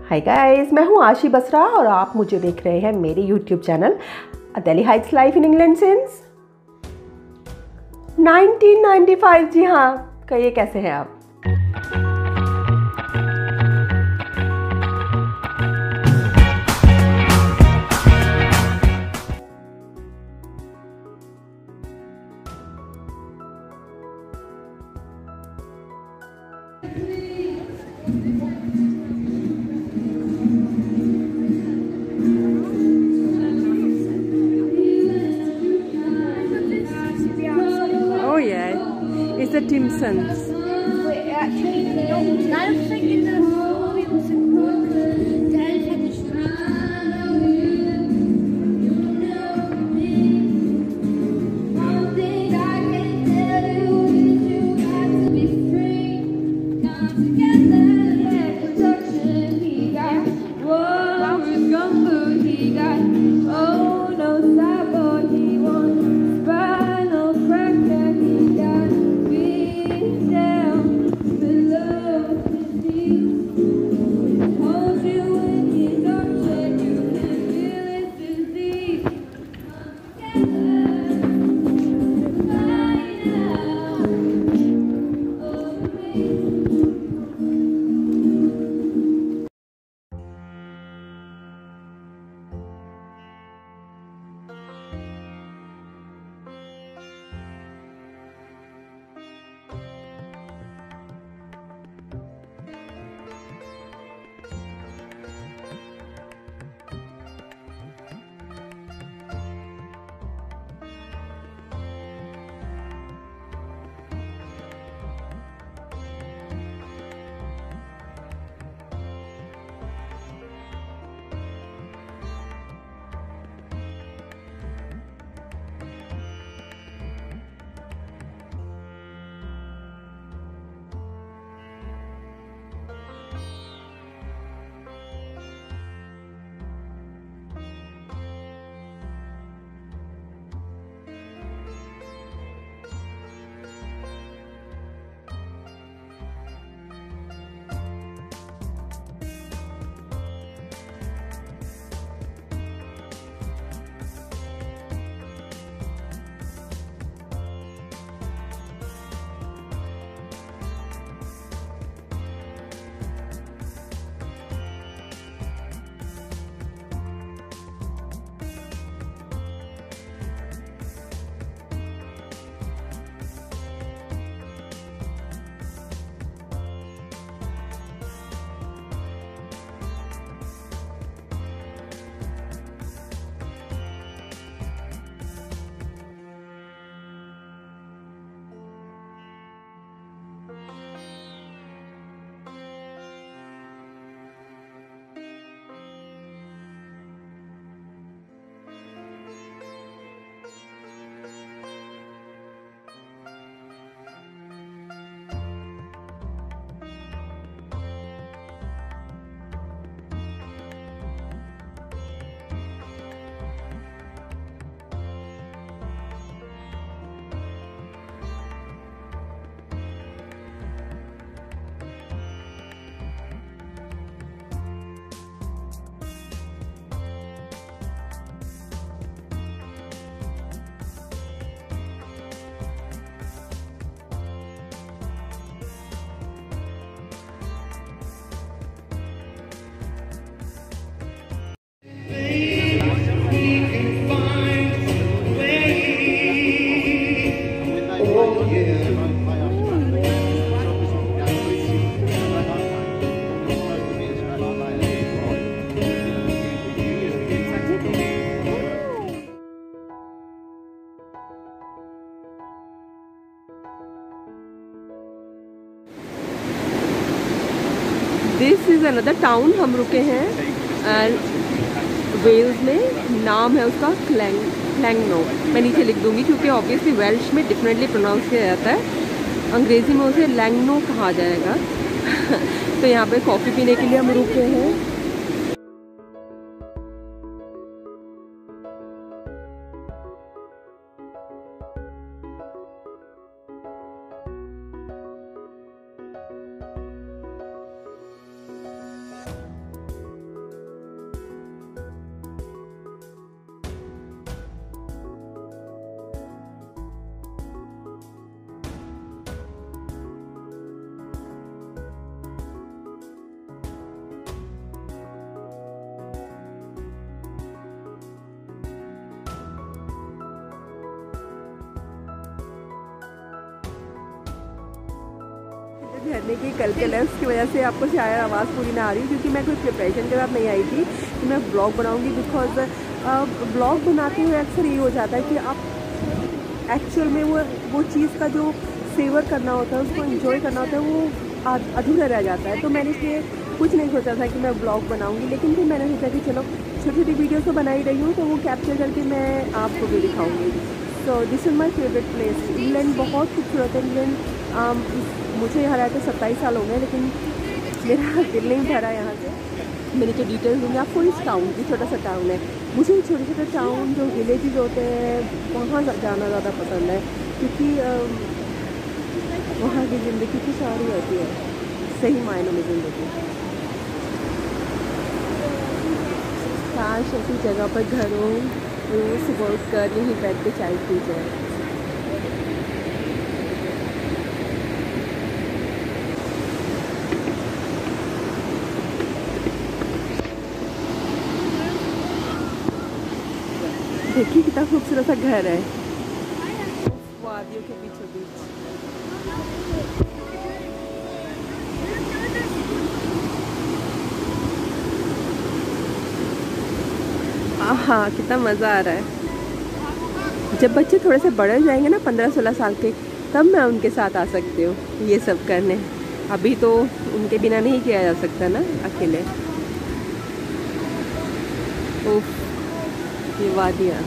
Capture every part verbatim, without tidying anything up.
Hi guys, मैं हूँ आशी बसरा और आप मुझे देख रहे हैं मेरे YouTube channel Delhi Heights life in England since nineteen ninety five. जी हाँ, कहिए कैसे हैं आप। Oh yeah, it's the Timpsons. Wait, actually, no, I don't think in the movie was it called the Elephant Street. This is another town हम रुके हैं Wales में। नाम है उसका क्लैंग क्लैंगनो। मैं नीचे लिख दूंगी क्योंकि ऑब्वियसली वेल्श में डिफरेंटली प्रोनाउंस किया जाता है। अंग्रेज़ी में उसे लैंगनो कहा जाएगा। तो यहाँ पे कॉफ़ी पीने के लिए हम रुके हैं। झरने की कलकल है, उसकी वजह से आपको शायद आवाज़ पूरी ना आ रही, क्योंकि मैं कोई प्रिपरेशन के साथ नहीं आई थी कि मैं ब्लॉग बनाऊंगी। बिकॉज ब्लॉग बनाते हुए अक्सर ये हो जाता है कि आप एक्चुअल में वो वो चीज़ का जो सेवर करना होता है, उसको एंजॉय करना होता है, वो अधूरा रह जाता है। तो मैंने इसलिए कुछ नहीं सोचा था कि मैं ब्लॉग बनाऊंगी, लेकिन फिर मैंने सोचा कि चलो छोटी छोटी वीडियो तो बना ही रही हूँ, तो वो कैप्चर करके मैं आपको भी दिखाऊंगी। So this is my favourite place. England बहुत खूबसूरत है। इंग्लैंड मुझे यहाँ रहते सत्ताईस साल हो गए, लेकिन मेरा दिल नहीं भरा यहाँ से। मैंने जो डिटेल्स दूँगी आपको इस टाउन की, छोटा सा टाउन है। मुझे छोटे छोटे टाउन जो विलेजेस होते हैं वहाँ जाना ज़्यादा पसंद है, क्योंकि वहाँ की ज़िंदगी कुछ और ही होती है, सही मायनों में ज़िंदगी। काश ऐसी जगह पर घर हो, रोज वर्क कर यहीं बैठ के चाय पी जाए। देखिए कितना खूबसूरत सा घर है वादियों के बीचों बीच। हाँ, कितना मज़ा आ रहा है। जब बच्चे थोड़े से बड़े हो जाएंगे ना, पंद्रह सोलह साल के, तब मैं उनके साथ आ सकती हूँ ये सब करने। अभी तो उनके बिना नहीं किया जा सकता ना अकेले। उफ, ये वादियाँ।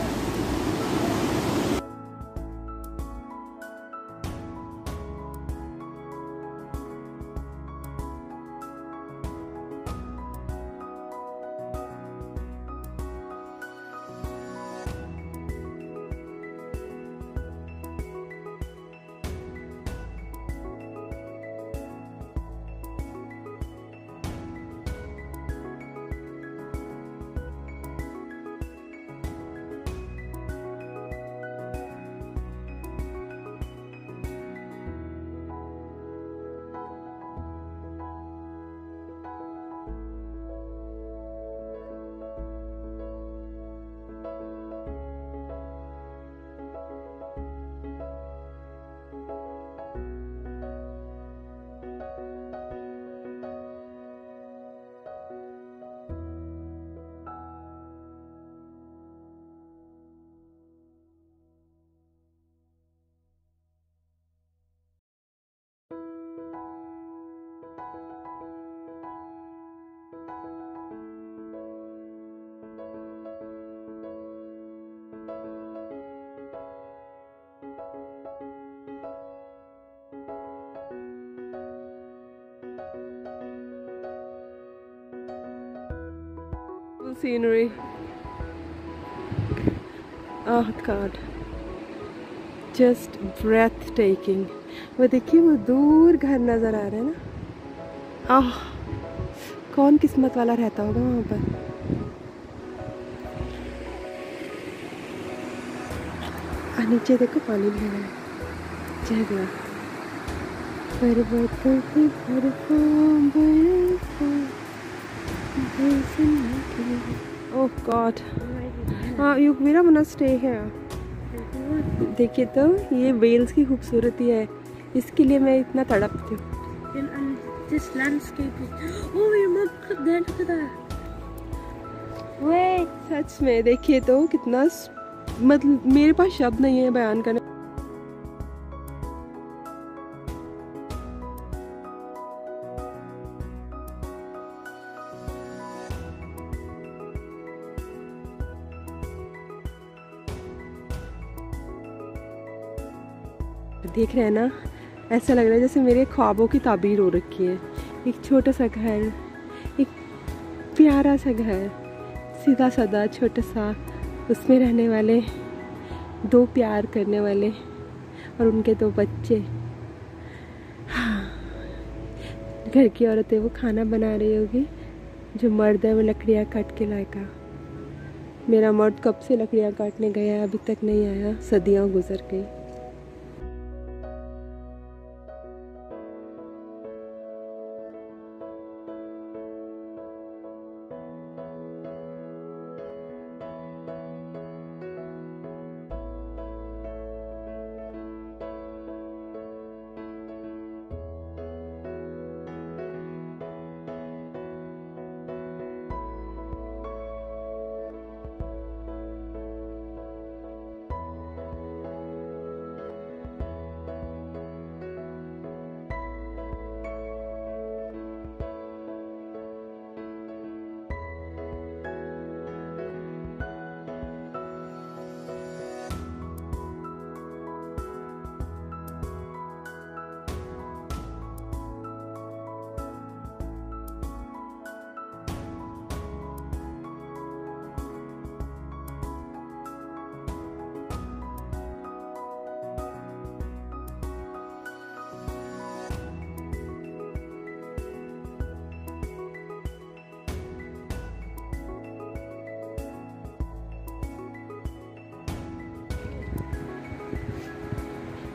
Scenery. Oh God, just breathtaking. वो देखिए, वो दूर घर नजर आ रहे हैं ना। आह, कौन किस्मत वाला रहता होगा वहाँ पर। आ, नीचे देखो पानी भी है। जगह पर्वतों की ओह गॉड। हाँ, यू मेरा मना स्टे है। देखिए तो ये वेल्स की खूबसूरती है, इसके लिए मैं इतना तड़पती हूँ। This landscape is... Oh, your mom, look there, look at that. Wait. सच में देखिए तो कितना, मतलब मेरे पास शब्द नहीं है बयान करने। देख रहे हैं ना, ऐसा लग रहा है जैसे मेरे ख्वाबों की ताबीर हो रखी है। एक छोटा सा घर, एक प्यारा सा घर, सीधा साधा छोटा सा, उसमें रहने वाले दो प्यार करने वाले और उनके दो बच्चे। हाँ, घर की औरतें वो खाना बना रही होगी, जो मर्द है वो लकड़ियाँ काट के लाएगा। मेरा मर्द कब से लकड़ियाँ काटने गया, अभी तक नहीं आया, सदियाँ गुजर गई।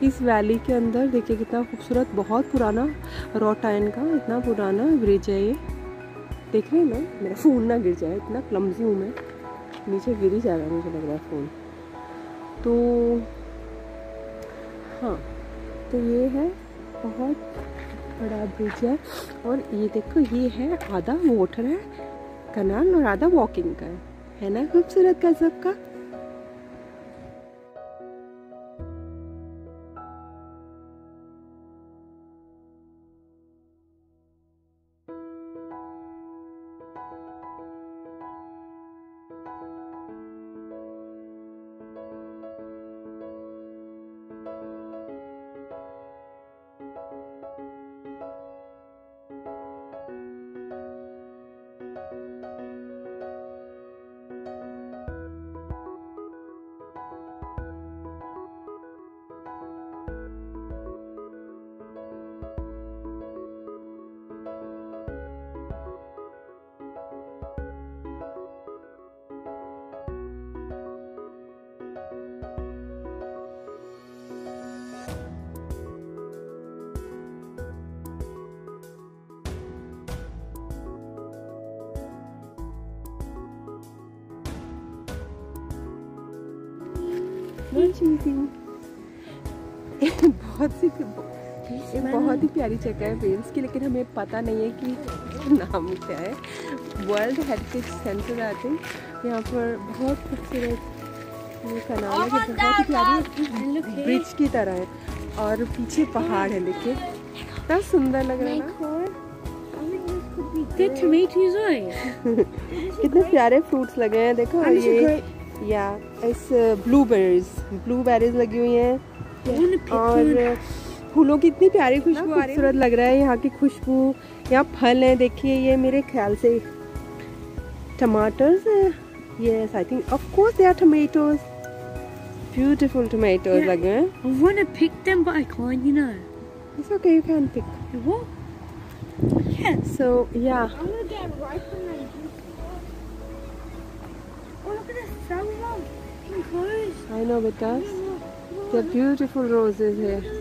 इस वैली के अंदर देखिए कितना खूबसूरत, बहुत पुराना रोटाइन का इतना पुराना ब्रिज है ये। देख रहे हैं ना, मेरा फ़ोन ना गिर जाए, इतना क्लमजी हूँ मैं, नीचे गिर ही जाएगा मुझे लग रहा है फ़ोन। तो हाँ, तो ये है बहुत बड़ा ब्रिज है। और ये देखो, ये है आधा वाटर है कनाल और आधा वॉकिंग का है, है ना खूबसूरत का सबका। बहुत सी एक बहुत ही प्यारी जगह है वेल्स की, लेकिन हमें पता नहीं है कि नाम क्या है। वर्ल्ड हेरिटेज सेंटर आते हैं यहाँ पर, बहुत खूबसूरत ये कनाल है, बहुत ही प्यारी ब्रिज की तरह है और पीछे पहाड़ है। देखिए कितना सुंदर लग रहा है ना। कितने प्यारे फ्रूट्स लगे हैं, देखो ये या इस ब्लूबेरीज ब्लूबेरीज लगी हुई हैं और फूलों की इतनी प्यारी खुशबू आ रही है, खूबसूरत लग रहा है यहाँ की खुशबू। यहाँ फल हैं, देखिए ये मेरे ख्याल से टमाटर्स हैं, yes I think of course they are tomatoes, beautiful tomatoes लगे हैं। I want to pick them but I can't, you know. It's okay, you can pick. What? Yeah. So yeah. I'm gonna get right from them. Oh, look at this flower. Pink rose. I know, beta. They're beautiful roses here.